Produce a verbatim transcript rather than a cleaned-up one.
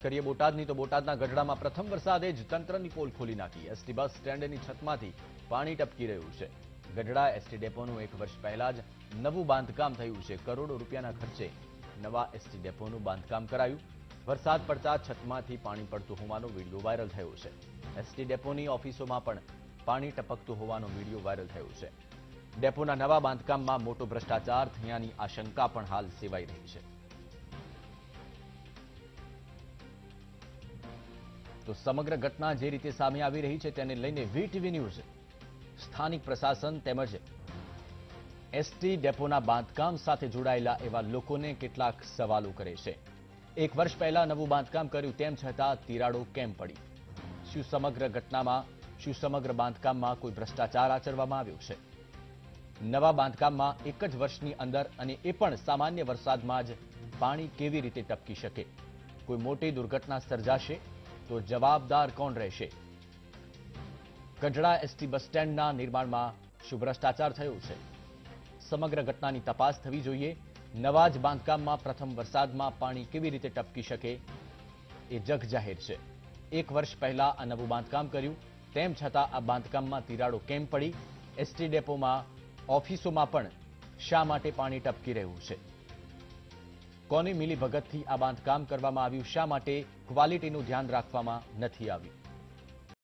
કરીએ બોટાદની, તો બોટાદના ગઢડામાં પ્રથમ વરસાદે જ તંત્રની પોલ ખોલી નાખી. એસટી બસ સ્ટેન્ડની છતમાંથી પાણી ટપકી રહ્યું છે. ગઢડા એસટી ડેપોનું એક વર્ષ પહેલા જ નવું બાંધકામ થયું છે. કરોડો રૂપિયાના ખર્ચે નવા એસટી ડેપોનું બાંધકામ કરાયું. વરસાદ પડતા છતમાંથી પાણી પડતું હોવાનો વિડીયો વાયરલ થયો છે. એસટી ડેપોની ઓફિસોમાં પણ પાણી ટપકતું હોવાનો વિડીયો વાયરલ થયો છે. ડેપોના નવા બાંધકામમાં મોટો ભ્રષ્ટાચાર થયાની આશંકા પણ હાલ સેવાઈ રહી છે. તો સમગ્ર ઘટના જે રીતે સામે આવી રહી છે તેને લઈને વીટીવી ન્યૂઝ સ્થાનિક પ્રશાસન તેમજ એસટી ડેપોના બાંધકામ સાથે જોડાયેલા એવા લોકોને કેટલાક સવાલો કરે છે. એક વર્ષ પહેલા નવું બાંધકામ કર્યું તેમ છતાં તિરાડો કેમ પડી? શું સમગ્ર ઘટનામાં શું સમગ્ર બાંધકામમાં કોઈ ભ્રષ્ટાચાર આચરવામાં આવ્યો છે? નવા બાંધકામમાં એક જ વર્ષની અંદર અને એ પણ સામાન્ય વરસાદમાં જ પાણી કેવી રીતે ટપકી શકે? કોઈ મોટી દુર્ઘટના સર્જાશે તો જવાબદાર કોણ રહેશે? ગઢડા એસટી બસ સ્ટેન્ડના નિર્માણમાં શું ભ્રષ્ટાચાર થયો છે? સમગ્ર ઘટનાની તપાસ થવી જોઈએ. નવા જ બાંધકામમાં પ્રથમ વરસાદમાં પાણી કેવી રીતે ટપકી શકે એ જગ જાહેર છે. એક વર્ષ પહેલા આ નવું બાંધકામ કર્યું તેમ છતાં આ બાંધકામમાં તિરાડો કેમ પડી? એસટી ડેપોમાં ઓફિસોમાં પણ શા માટે પાણી ટપકી રહ્યું છે? કોની મિલીભગતથી આ બાંધકામ કરવામાં આવ્યું? શા માટે ક્વોલિટીનું ધ્યાન રાખવામાં નથી આવ્યું?